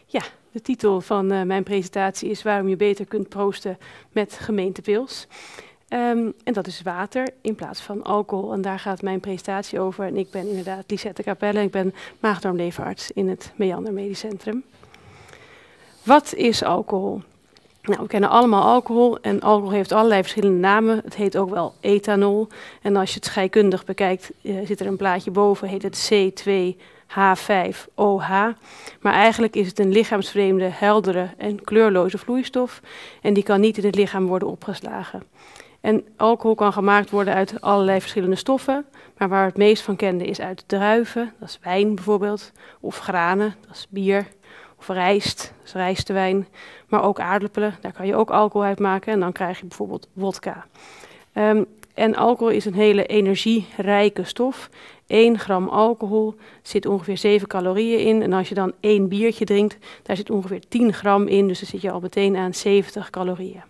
Ja, de titel van mijn presentatie is waarom je beter kunt proosten met gemeentepils. En dat is water in plaats van alcohol. En daar gaat mijn presentatie over. En ik ben inderdaad Lisette Capelle. Ik ben maag-darm-leverarts in het Meander Medisch Centrum. Wat is alcohol? Nou, we kennen allemaal alcohol en alcohol heeft allerlei verschillende namen. Het heet ook wel ethanol. En als je het scheikundig bekijkt, zit er een plaatje boven, heet het C2H5OH. Maar eigenlijk is het een lichaamsvreemde, heldere en kleurloze vloeistof. En die kan niet in het lichaam worden opgeslagen. En alcohol kan gemaakt worden uit allerlei verschillende stoffen. Maar waar we het meest van kennen is uit druiven, dat is wijn bijvoorbeeld. Of granen, dat is bier. Of rijst, dat is rijstewijn. Maar ook aardappelen, daar kan je ook alcohol uit maken. En dan krijg je bijvoorbeeld wodka. En alcohol is een hele energierijke stof. 1 gram alcohol zit ongeveer 7 calorieën in. En als je dan 1 biertje drinkt, daar zit ongeveer 10 gram in. Dus dan zit je al meteen aan 70 calorieën.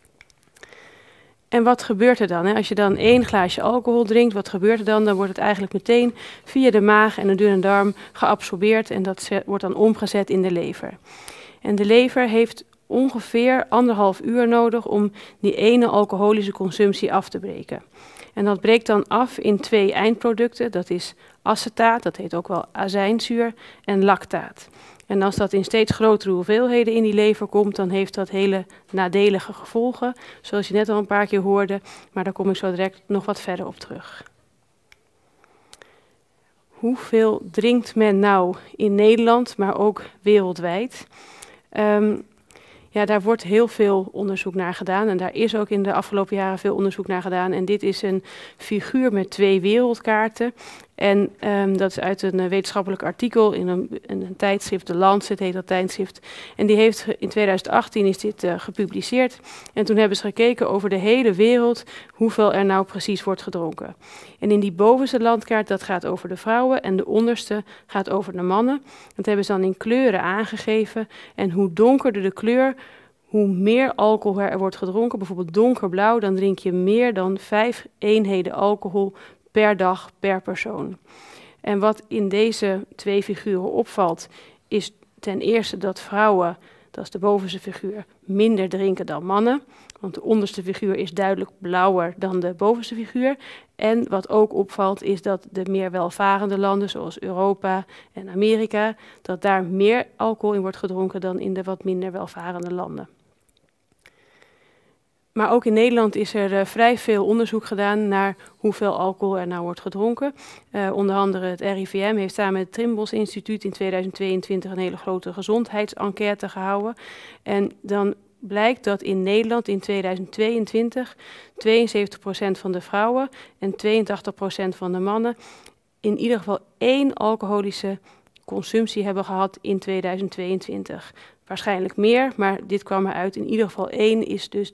En wat gebeurt er dan? Als je dan 1 glaasje alcohol drinkt, wat gebeurt er dan? Dan wordt het eigenlijk meteen via de maag en de dunne darm geabsorbeerd. En dat wordt dan omgezet in de lever. En de lever heeft ongeveer 1,5 uur nodig om die ene alcoholische consumptie af te breken. En dat breekt dan af in 2 eindproducten. Dat is acetaat, dat heet ook wel azijnzuur, en lactaat. En als dat in steeds grotere hoeveelheden in die lever komt, dan heeft dat hele nadelige gevolgen. Zoals je net al een paar keer hoorde, maar daar kom ik zo direct nog wat verder op terug. Hoeveel drinkt men nou in Nederland, maar ook wereldwijd? Ja, daar wordt heel veel onderzoek naar gedaan en daar is ook in de afgelopen jaren veel onderzoek naar gedaan. En dit is een figuur met 2 wereldkaarten. En dat is uit een wetenschappelijk artikel in een tijdschrift, de Lancet heet dat tijdschrift. En die heeft in 2018 is dit gepubliceerd. En toen hebben ze gekeken over de hele wereld hoeveel er nou precies wordt gedronken. En in die bovenste landkaart, dat gaat over de vrouwen en de onderste gaat over de mannen. Dat hebben ze dan in kleuren aangegeven. En hoe donkerder de kleur, hoe meer alcohol er wordt gedronken. Bijvoorbeeld donkerblauw, dan drink je meer dan 5 eenheden alcohol per dag per persoon. En wat in deze 2 figuren opvalt, is ten eerste dat vrouwen, dat is de bovenste figuur, minder drinken dan mannen. Want de onderste figuur is duidelijk blauwer dan de bovenste figuur. En wat ook opvalt is dat de meer welvarende landen, zoals Europa en Amerika, dat daar meer alcohol in wordt gedronken dan in de wat minder welvarende landen. Maar ook in Nederland is er vrij veel onderzoek gedaan naar hoeveel alcohol er nou wordt gedronken. Onder andere het RIVM heeft samen met het Trimbos Instituut in 2022 een hele grote gezondheidsenquête gehouden. En dan blijkt dat in Nederland in 2022 72% van de vrouwen en 82% van de mannen in ieder geval 1 alcoholische consumptie hebben gehad in 2022. Waarschijnlijk meer, maar dit kwam eruit. In ieder geval 1 is dus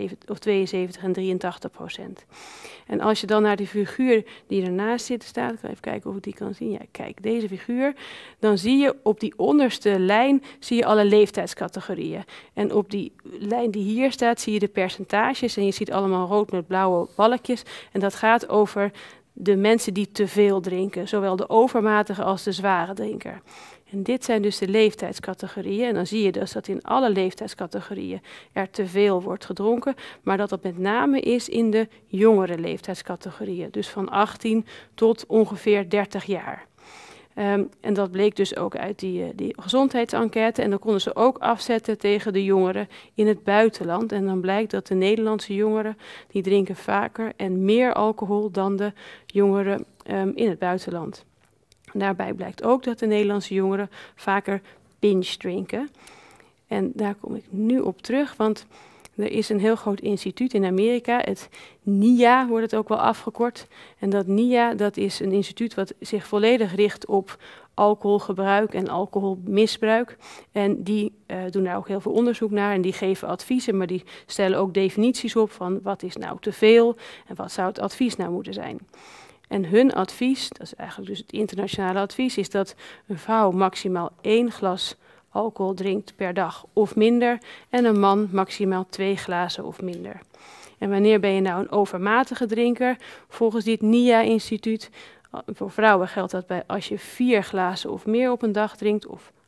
72 en 83%. En als je dan naar de figuur die ernaast zit staat, ik ga even kijken of ik die kan zien. Ja, kijk, deze figuur. Dan zie je op die onderste lijn zie je alle leeftijdscategorieën. En op die lijn die hier staat zie je de percentages. En je ziet allemaal rood met blauwe balkjes. En dat gaat over de mensen die te veel drinken. Zowel de overmatige als de zware drinker. En dit zijn dus de leeftijdscategorieën. En dan zie je dus dat in alle leeftijdscategorieën er te veel wordt gedronken. Maar dat met name is in de jongere leeftijdscategorieën. Dus van 18 tot ongeveer 30 jaar. En dat bleek dus ook uit die gezondheidsenquête. En dan konden ze ook afzetten tegen de jongeren in het buitenland. En dan blijkt dat de Nederlandse jongeren, die drinken vaker en meer alcohol dan de jongeren in het buitenland. Daarbij blijkt ook dat de Nederlandse jongeren vaker binge drinken. En daar kom ik nu op terug, want er is een heel groot instituut in Amerika, het NIA wordt het ook wel afgekort. En dat NIA, dat is een instituut wat zich volledig richt op alcoholgebruik en alcoholmisbruik. En die doen daar ook heel veel onderzoek naar en die geven adviezen, maar die stellen ook definities op van wat is nou te veel en wat zou het advies nou moeten zijn. En hun advies, dat is eigenlijk dus het internationale advies, is dat een vrouw maximaal 1 glas alcohol drinkt per dag of minder en een man maximaal 2 glazen of minder. En wanneer ben je nou een overmatige drinker? Volgens dit NIA-instituut, voor vrouwen geldt dat bij als je 4 glazen of meer op een dag drinkt of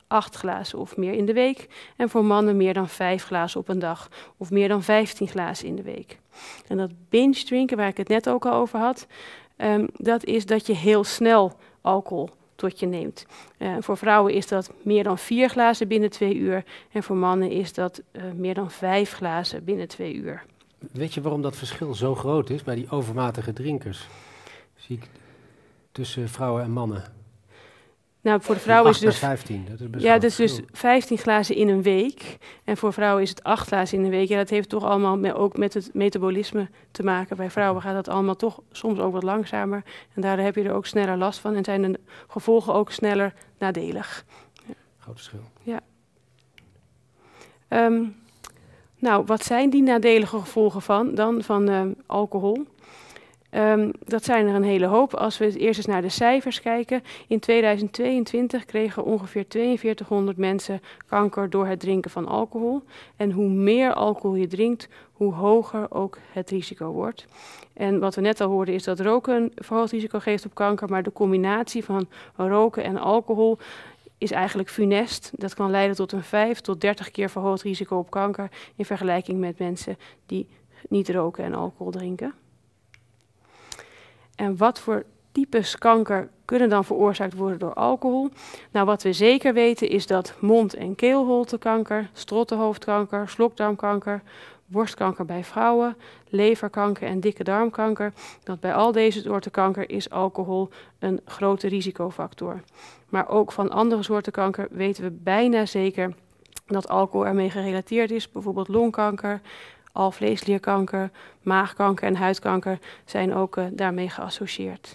8 glazen of meer in de week. En voor mannen meer dan 5 glazen op een dag of meer dan 15 glazen in de week. En dat binge drinken, waar ik het net ook al over had, dat is dat je heel snel alcohol tot je neemt. Voor vrouwen is dat meer dan 4 glazen binnen 2 uur. En voor mannen is dat meer dan 5 glazen binnen 2 uur. Weet je waarom dat verschil zo groot is bij die overmatige drinkers? Zie ik tussen vrouwen en mannen. Nou, voor de vrouwen is het dus 15. Dat is best ja, dat is dus 15 glazen in een week. En voor vrouwen is het 8 glazen in een week. Ja, dat heeft toch allemaal ook met het metabolisme te maken. Bij vrouwen gaat dat allemaal toch soms ook wat langzamer. En daardoor heb je er ook sneller last van. En zijn de gevolgen ook sneller nadelig. Ja. Groot verschil. Ja. Nou, wat zijn die nadelige gevolgen van alcohol? Dat zijn er een hele hoop. Als we eerst eens naar de cijfers kijken. In 2022 kregen ongeveer 4200 mensen kanker door het drinken van alcohol. En hoe meer alcohol je drinkt, hoe hoger ook het risico wordt. En wat we net al hoorden is dat roken een verhoogd risico geeft op kanker. Maar de combinatie van roken en alcohol is eigenlijk funest. Dat kan leiden tot een 5 tot 30 keer verhoogd risico op kanker in vergelijking met mensen die niet roken en alcohol drinken. En wat voor types kanker kunnen dan veroorzaakt worden door alcohol? Nou, wat we zeker weten is dat mond- en keelholtekanker, strottenhoofdkanker, slokdarmkanker, borstkanker bij vrouwen, leverkanker en dikke darmkanker, dat bij al deze soorten kanker is alcohol een grote risicofactor. Maar ook van andere soorten kanker weten we bijna zeker dat alcohol ermee gerelateerd is, bijvoorbeeld longkanker, alvleesklierkanker, maagkanker en huidkanker zijn ook daarmee geassocieerd.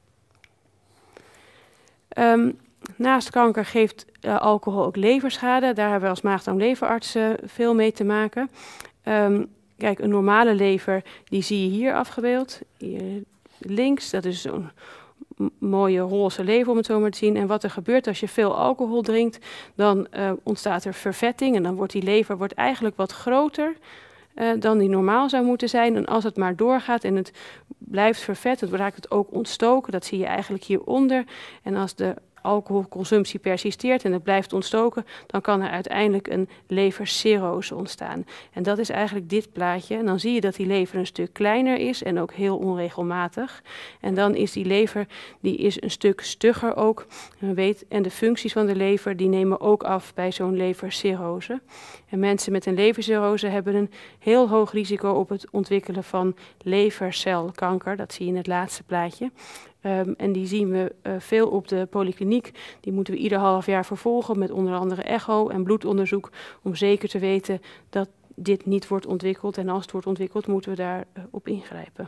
Naast kanker geeft alcohol ook leverschade. Daar hebben we als maag-darm-leverarts veel mee te maken. Kijk, een normale lever, die zie je hier afgebeeld. Hier links, dat is zo'n mooie roze lever om het zo maar te zien. En wat er gebeurt als je veel alcohol drinkt, dan ontstaat er vervetting. En dan wordt die lever eigenlijk wat groter dan die normaal zou moeten zijn. En als het maar doorgaat en het blijft vervetten, dan raakt het ook ontstoken. Dat zie je eigenlijk hieronder. En als de alcoholconsumptie persisteert en het blijft ontstoken, dan kan er uiteindelijk een levercirrose ontstaan. En dat is eigenlijk dit plaatje. En dan zie je dat die lever een stuk kleiner is en ook heel onregelmatig. En dan is die lever, die is een stuk stugger ook. En de functies van de lever, die nemen ook af bij zo'n levercirrose. En mensen met een levercirrose hebben een heel hoog risico op het ontwikkelen van levercelkanker. Dat zie je in het laatste plaatje. En die zien we veel op de polykliniek. Die moeten we ieder half jaar vervolgen met onder andere echo en bloedonderzoek, om zeker te weten dat dit niet wordt ontwikkeld. En als het wordt ontwikkeld, moeten we daarop ingrijpen.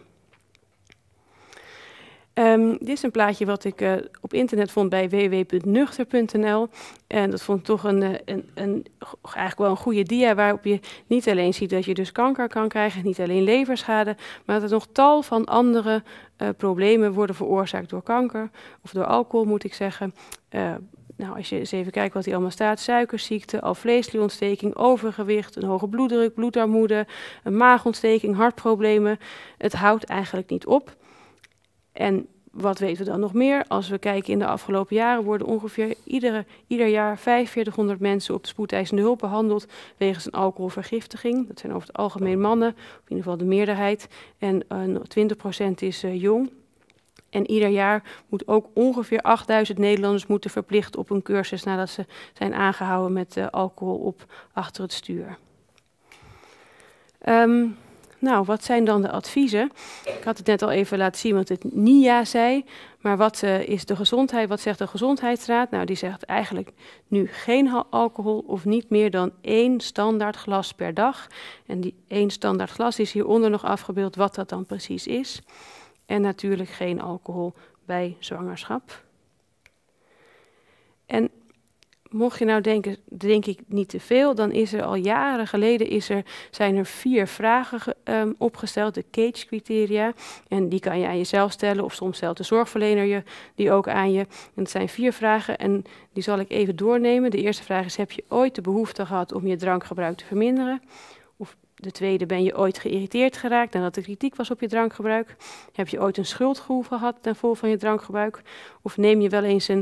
Dit is een plaatje wat ik op internet vond bij www.nuchter.nl. En dat vond ik toch eigenlijk wel een goede dia, waarop je niet alleen ziet dat je dus kanker kan krijgen, niet alleen leverschade, maar dat er nog tal van andere problemen worden veroorzaakt door kanker, of door alcohol moet ik zeggen. Nou, als je eens even kijkt wat hier allemaal staat: suikerziekte, alvleesklierontsteking, overgewicht, een hoge bloeddruk, bloedarmoede, een maagontsteking, hartproblemen. Het houdt eigenlijk niet op. En wat weten we dan nog meer? Als we kijken in de afgelopen jaren worden ongeveer ieder jaar 4500 mensen op de spoedeisende hulp behandeld wegens een alcoholvergiftiging. Dat zijn over het algemeen mannen, of in ieder geval de meerderheid. En 20% is jong. En ieder jaar moet ook ongeveer 8000 Nederlanders moeten verplicht op een cursus nadat ze zijn aangehouden met alcohol op achter het stuur. Nou, wat zijn dan de adviezen? Ik had het net al even laten zien wat het NIA zei. Maar wat is de gezondheid? Wat zegt de Gezondheidsraad? Nou, die zegt eigenlijk nu geen alcohol of niet meer dan 1 standaard glas per dag. En die 1 standaard glas is hieronder nog afgebeeld wat dat dan precies is. En natuurlijk geen alcohol bij zwangerschap. En mocht je nou denken, denk ik niet te veel, dan is er al jaren geleden zijn er 4 vragen opgesteld, de CAGE-criteria. En die kan je aan jezelf stellen, of soms stelt de zorgverlener je die ook aan je. En het zijn 4 vragen en die zal ik even doornemen. De eerste vraag is: heb je ooit de behoefte gehad om je drankgebruik te verminderen? Of de tweede: ben je ooit geïrriteerd geraakt nadat er kritiek was op je drankgebruik? Heb je ooit een schuldgevoel gehad ten gevolge van je drankgebruik? Of neem je wel eens een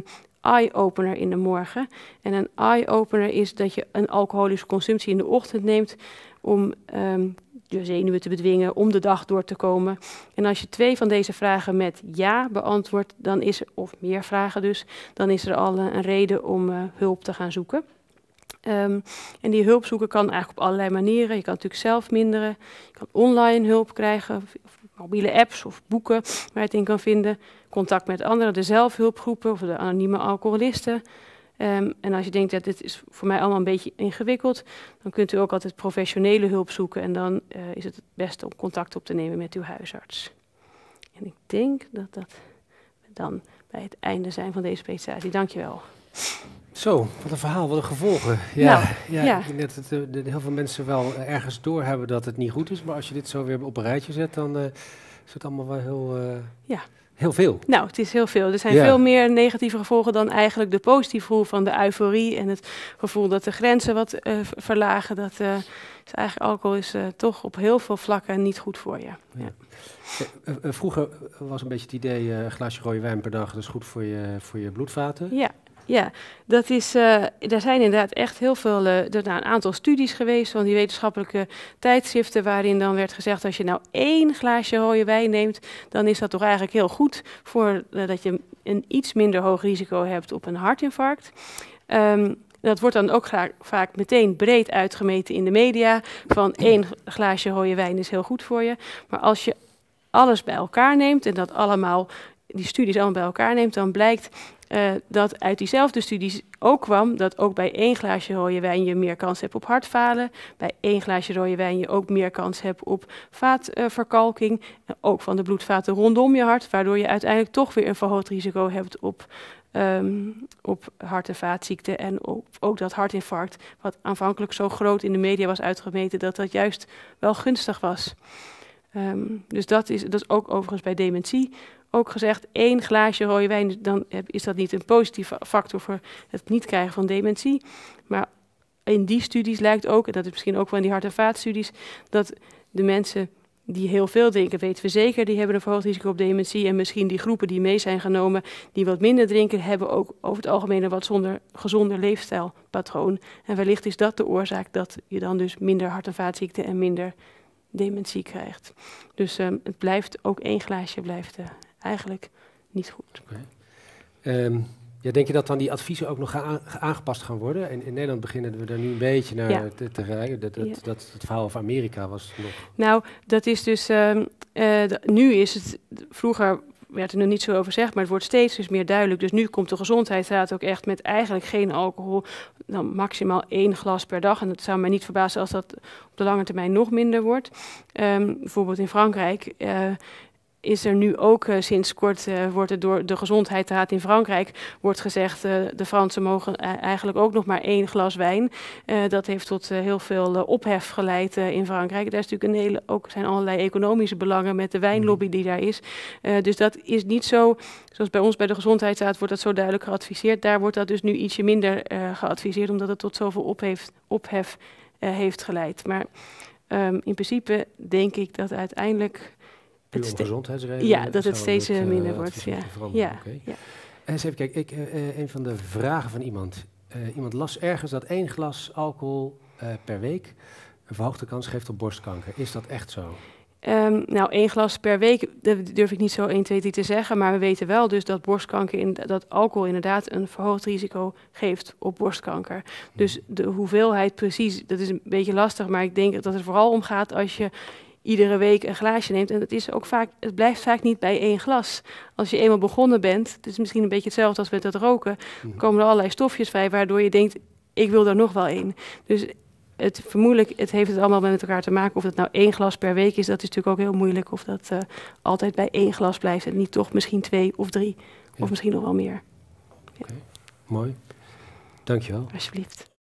eye-opener in de morgen. En een eye-opener is dat je een alcoholische consumptie in de ochtend neemt om je zenuwen te bedwingen, om de dag door te komen. En als je 2 van deze vragen met ja beantwoordt, dan is er, of meer vragen dus, dan is er al een reden om hulp te gaan zoeken. En die hulp zoeken kan eigenlijk op allerlei manieren. Je kan natuurlijk zelf minderen, je kan online hulp krijgen, of mobiele apps of boeken waar je het in kan vinden. Contact met anderen, de zelfhulpgroepen of de anonieme alcoholisten. En als je denkt dat dit is voor mij allemaal een beetje ingewikkeld, dan kunt u ook altijd professionele hulp zoeken. En dan is het beste om contact op te nemen met uw huisarts. En ik denk dat we dan bij het einde zijn van deze presentatie. Dankjewel. Zo, wat een verhaal, wat een gevolgen. Ik denk dat heel veel mensen wel ergens doorhebben dat het niet goed is. Maar als je dit zo weer op een rijtje zet, dan is het allemaal wel heel veel. Nou, het is heel veel. Er zijn veel meer negatieve gevolgen dan eigenlijk de positieve gevoel van de euforie en het gevoel dat de grenzen wat verlagen. Dat is eigenlijk alcohol is toch op heel veel vlakken niet goed voor je. Ja. Vroeger was een beetje het idee, een glaasje rode wijn per dag, dat is goed voor je bloedvaten. Ja, dat is, er zijn inderdaad echt heel veel, een aantal studies geweest van die wetenschappelijke tijdschriften waarin dan werd gezegd, als je nou 1 glaasje rode wijn neemt, dan is dat toch eigenlijk heel goed voor dat je een iets minder hoog risico hebt op een hartinfarct. Dat wordt dan ook vaak meteen breed uitgemeten in de media, van 1 glaasje rode wijn is heel goed voor je. Maar als je alles bij elkaar neemt en dat allemaal, die studies allemaal bij elkaar neemt, dan blijkt dat uit diezelfde studies ook kwam dat ook bij 1 glaasje rode wijn je meer kans hebt op hartfalen. Bij 1 glaasje rode wijn je ook meer kans hebt op vaatverkalking. Ook van de bloedvaten rondom je hart, waardoor je uiteindelijk toch weer een verhoogd risico hebt op hart- en vaatziekten. En ook dat hartinfarct, wat aanvankelijk zo groot in de media was uitgemeten, dat juist wel gunstig was. Dus dat is ook overigens bij dementie ook gezegd, 1 glaasje rode wijn, dan is dat niet een positieve factor voor het niet krijgen van dementie. Maar in die studies lijkt ook, en dat is misschien ook wel in die hart- en vaatstudies, dat de mensen die heel veel drinken, weten we zeker, die hebben een verhoogd risico op dementie. En misschien die groepen die mee zijn genomen, die wat minder drinken, hebben ook over het algemeen een wat gezonder leefstijlpatroon. En wellicht is dat de oorzaak dat je dan dus minder hart- en vaatziekten en minder dementie krijgt. Dus het blijft, ook 1 glaasje blijft eigenlijk niet goed. Denk je dat dan die adviezen ook nog aangepast gaan worden? In Nederland beginnen we daar nu een beetje naar te rijden. Dat het verhaal over Amerika was nog... Nou, dat is dus... nu is het... Vroeger werd er nog niet zo over gezegd, maar het wordt steeds dus meer duidelijk. Dus nu komt de Gezondheidsraad ook echt met eigenlijk geen alcohol, dan maximaal 1 glas per dag. En dat zou mij niet verbazen als dat op de lange termijn nog minder wordt. Bijvoorbeeld in Frankrijk is er nu ook sinds kort, wordt er door de Gezondheidsraad in Frankrijk wordt gezegd, de Fransen mogen eigenlijk ook nog maar 1 glas wijn. Dat heeft tot heel veel ophef geleid in Frankrijk. Daar is natuurlijk zijn allerlei economische belangen met de wijnlobby die daar is. Dus dat is niet zo, zoals bij ons bij de Gezondheidsraad wordt dat zo duidelijk geadviseerd. Daar wordt dat dus nu ietsje minder geadviseerd, omdat het tot zoveel ophef heeft geleid. Maar in principe denk ik dat uiteindelijk... gezondheidsredenen. Dat het steeds minder wordt. Eens even kijken, een van de vragen van iemand. Iemand las ergens dat 1 glas alcohol per week een verhoogde kans geeft op borstkanker. Is dat echt zo? 1 glas per week, dat durf ik niet zo 1, 2, 3 te zeggen. Maar we weten wel dus dat borstkanker, dat alcohol inderdaad een verhoogd risico geeft op borstkanker. Dus de hoeveelheid precies, dat is een beetje lastig. Maar ik denk dat het vooral om gaat als je iedere week een glaasje neemt. En het blijft vaak niet bij 1 glas. Als je eenmaal begonnen bent, het is misschien een beetje hetzelfde als met het roken, komen er allerlei stofjes vrij, waardoor je denkt, ik wil er nog wel 1. Dus het heeft het allemaal met elkaar te maken. Of het nou 1 glas per week is, dat is natuurlijk ook heel moeilijk. Of dat altijd bij 1 glas blijft en niet toch misschien 2 of 3. Of misschien nog wel meer. Oké, mooi. Dankjewel. Alsjeblieft.